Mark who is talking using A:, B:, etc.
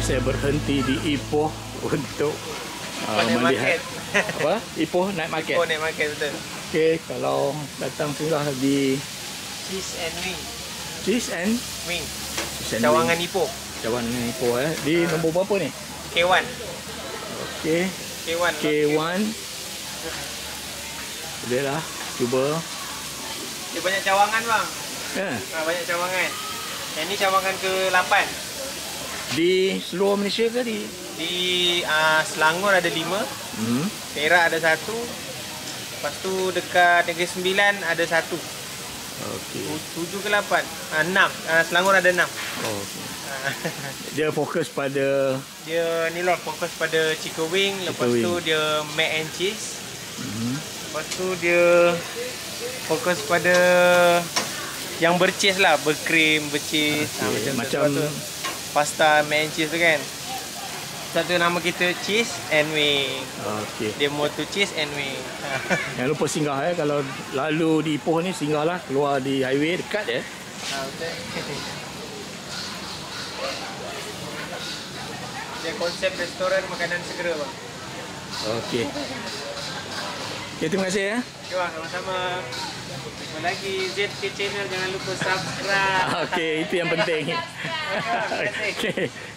A: saya berhenti di Ipoh untuk melihat
B: market.
A: apa? Ipoh Night Market.
B: Ipoh Night Market, betul.
A: Okey, kalau datang singgah di
B: Cheese and Wing.
A: Cheese and
B: Wing.
A: Cheese and
B: Cawangan
A: Wing.
B: Ipoh.
A: Cawangan Ipoh di nombor berapa ni?
B: K1.
A: Okey.
B: K1.
A: K1. Bolehlah cuba.
B: Dia banyak cawangan, bang.
A: Ya.
B: Banyak cawangan. Yang ni cawangan ke-8.
A: Di seluruh Malaysia ke di?
B: Di Selangor ada 5. Perak ada 1. Lepas tu dekat Negeri Sembilan ada 1.
A: Okey.
B: 7 ke 8? 6. Selangor ada 6.
A: Oh, okay. Dia fokus pada
B: Dia ni lah fokus pada chicken wing. Lepas tu dia mac and cheese. Lepas tu dia fokus pada yang bercheese lah, berkrim, bercheese.
A: Macam
B: pasta mac and cheese tu kan. Satu nama kita Cheese and Wing.
A: Okey.
B: Dia moto Cheese and Wing.
A: Jangan lupa singgah kalau lalu di Ipoh ni singgahlah, keluar di highway dekat ya.
B: Betul. Dia konsep restoran makanan segera, bang.
A: Okey. Okay, terima kasih ya.
B: Okay, bang, sama-sama. Jumpa lagi ZK Channel, jangan lupa subscribe.
A: Okey, itu yang penting.
B: Okey.
A: Okey.